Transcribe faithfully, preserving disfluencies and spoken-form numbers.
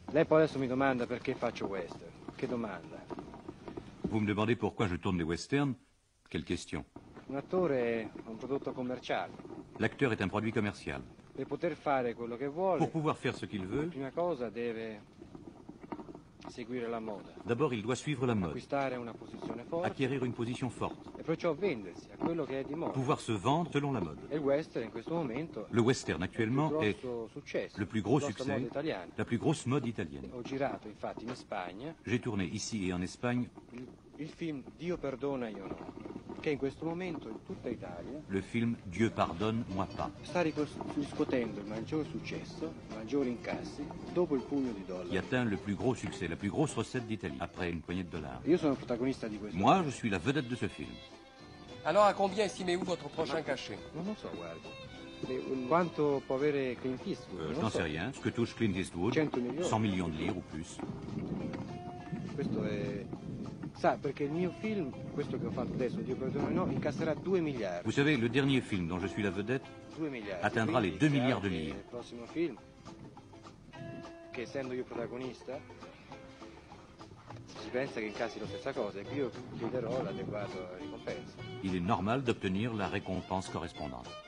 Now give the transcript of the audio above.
Lei poi adesso mi domanda perché faccio western. Che domanda? Vous me demandez pourquoi je tourne les westerns? Quelle question? Un attore è un prodotto commerciale. L'acteur est un produit commercial. Per poter fare quello che vuole, Pour pouvoir faire ce qu'il la veut, prima cosa deve seguire la moda, d'abord il doit suivre la mode, acquistare una posizione forte acquérir une position forte, e perciò vendersi a quello che è di moda. pouvoir se vendre selon la mode. E il western in questo momento Le western actuellement è il est più grosso successo, le plus gros la grossa succès, moda italiana. la plus grosse mode italienne. Ho girato infatti in Spagna J'ai tourné ici et en Espagne il, il film Dio perdona io no, che in questo momento in tutta Italia le film Dieu pardonne, moi pas, sta ricos- riscuotendo il maggior successo, i maggiori incassi, dopo il pugno di qui dollari. atteint le plus gros succès, la plus grosse recette d'Italie, après une poignée de dollars. Io sono il protagonista di questo Moi, film. je suis la vedette de ce film. Alors à combien estimez-vous votre prochain cachet? Non lo so, guardi. Le- Quanto può avere Clint Eastwood? Euh, Non je lo n'en so. sais rien. Ce que touche Clint Eastwood, cento milioni. cent millions de lire ou plus. Questo è... Sa, perché il mio film, questo che ho fatto adesso, Dio perdona no, incasserà due miliardi. Vous savez, le dernier film dont je suis la vedette due miliardi. atteindra Quindi les deux è chiaro milliards de che lire. Il prossimo film, che essendo io protagonista, si pensa che incassi la stessa cosa e che io chiederò l'adeguata ricompensa. Il est normal d'obtenir la récompense correspondante.